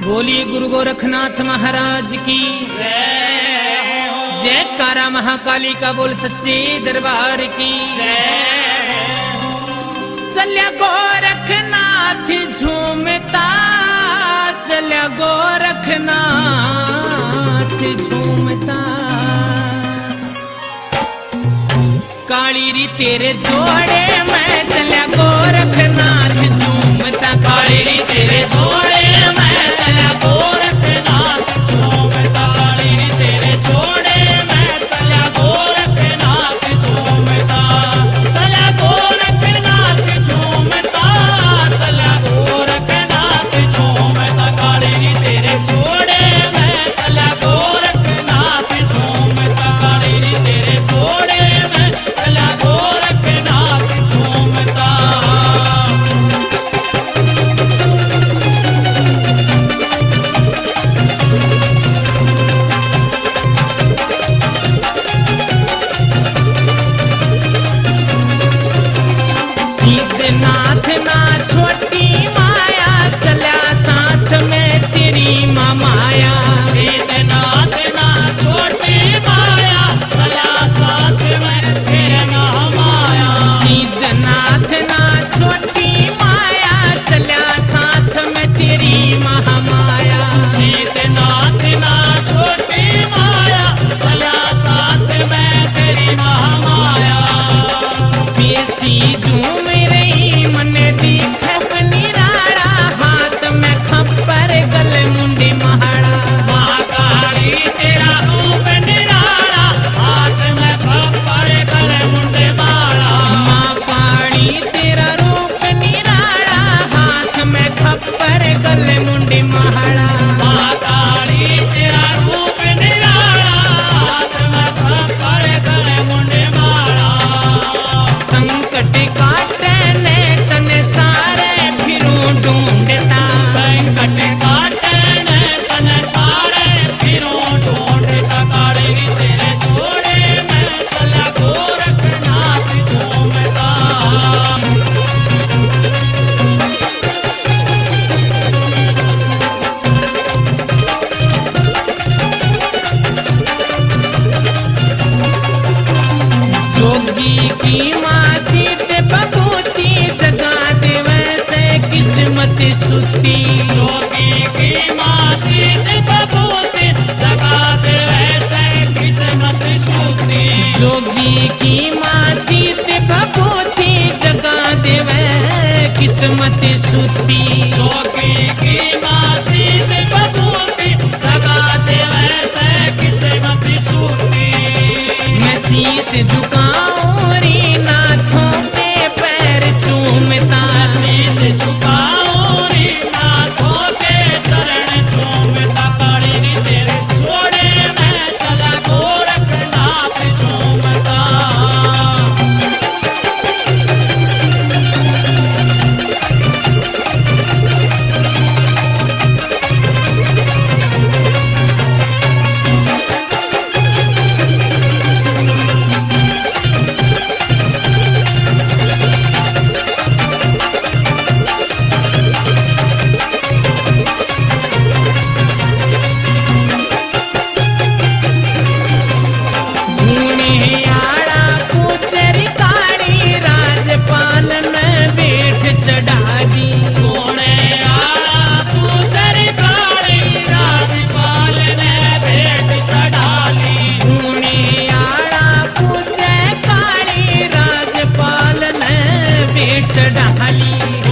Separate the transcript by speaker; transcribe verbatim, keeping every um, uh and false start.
Speaker 1: बोलिए गुरु गोरखनाथ महाराज की जयकारा महाकाली का बोल सच्चे दरबार की चल्या गोरखनाथ झूमता चल्या गोरखनाथ झूमता काली री तेरे जोड़े मैं चल्या गोरखनाथ झूमता काली री तेरे जोड़े मैं चल्या गोरखनाथ झूमता काली री तेरे जोड़े मैं चल्या गोरखनाथ झूमता चल्या गोरखनाथ झूमता चल्या गोरखनाथ झूमता काली री तेरे जोड़े मैं चल्या गोरखनाथ झूमता काली री तेरे जोड़े मैं चल्या गोरखनाथ झूमता। सिद्धनाथ ना छोटी माया चल्या साथ में तेरी माँ माया सिद्धनाथ ना छोटी माया चल्या साथ में तेरी माँ माया सिद्धनाथ ना छोटी माया चल्या साथ में तेरी महामाया सिद्धनाथ ना छोटी माया चल्या साथ में तेरी महामाया बेसी झूम रही मन दीख निराड़ा हाथ में खप्पर गले मुंडी महाड़ा महाकाली तेरा रूप निराड़ा हाथ में खप्पर गले मुंडे माड़ा महाकाली तेरा रूप निराड़ा हाथ में खप्पर गले मुंडी महाड़ा महाकाली तेरा रूप निराड़ा हाथ में खप्पर गले मुंडे माड़ा संकट काटे ने तने सारे फिरूं ढूंढता संकट काटे ने तने सारे फिरूं ढूंढता काली री तेरे जोड़े मैं चल्या गोरखनाथ झूमता। जोगी की माँ सीत बबूती जगा दे वैसे किस्मत सुती जोगी की माँ सीत बबूती जगा दे वैसे किस्मत सुती जोगी की माँ सीत बबूती जगा दे वैसे किस्मत सुती जोगी की माँ सीत बबूती जगा दे वैसे किस्मत सुती मैं शीश झुकाऊं री नाथों के पैर चूमता शीश झुकाऊं री नाथों के चरण चूमता काली री तेरे जोड़े मैं चल्या गोरखनाथ झूमता। आड़ा पुतरी काली राजपाल ने बैठ चढ़ा दी घोड़े आड़ा पुतरी काली राजपाल ने बैठ चढ़ा ली घोड़े आड़ा पुतरी काली राजपाल ने बैठ चढ़ा ली